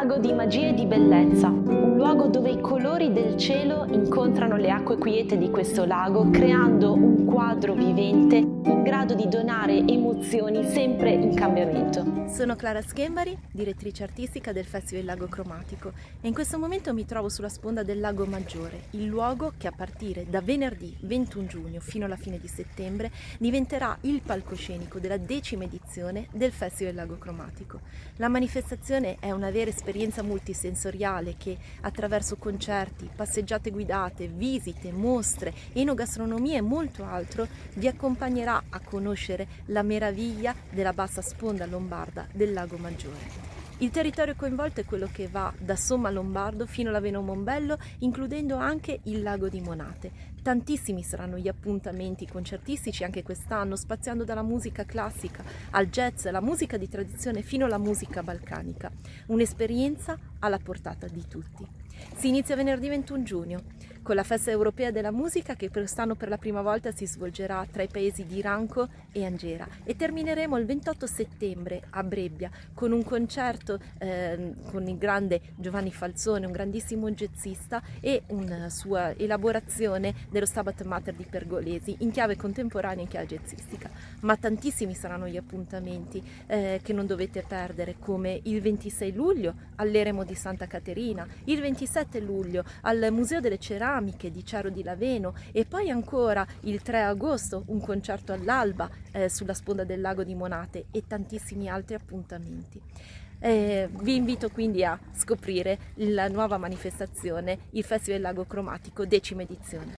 lago di magia e di bellezza, un luogo dove i colori del cielo incontrano le acque quiete di questo lago, creando un quadro vivente in grado di donare emozioni sempre in cambiamento. Sono Clara Schembari, direttrice artistica del Festival Lago Cromatico, e in questo momento mi trovo sulla sponda del Lago Maggiore, il luogo che a partire da venerdì 21 giugno fino alla fine di settembre diventerà il palcoscenico della 10ª edizione del Festival Lago Cromatico. La manifestazione è una vera esperienza multisensoriale che attraverso concerti, passeggiate guidate, visite, mostre, enogastronomia e molto altro vi accompagnerà a conoscere la meraviglia della bassa sponda lombarda del Lago Maggiore. Il territorio coinvolto è quello che va da Somma Lombardo fino all'Aveno Mombello, includendo anche il lago di Monate. Tantissimi saranno gli appuntamenti concertistici anche quest'anno, spaziando dalla musica classica al jazz, alla musica di tradizione fino alla musica balcanica. Un'esperienza alla portata di tutti. Si inizia venerdì 21 giugno con la Festa Europea della Musica che quest'anno per la prima volta si svolgerà tra i paesi di Ranco e Angera, e termineremo il 28 settembre a Brebbia con un concerto con il grande Giovanni Falzone, un grandissimo jazzista, e una sua elaborazione dello Stabat Mater di Pergolesi in chiave contemporanea e in chiave jazzistica. Ma tantissimi saranno gli appuntamenti che non dovete perdere, come il 26 luglio all'Eremo di Santa Caterina, il 27 luglio al Museo delle Ceramiche di Ciaro di Laveno, e poi ancora il 3 agosto un concerto all'alba sulla sponda del lago di Monate, e tantissimi altri appuntamenti. Vi invito quindi a scoprire la nuova manifestazione, il Festival Lago Cromatico 10ª edizione.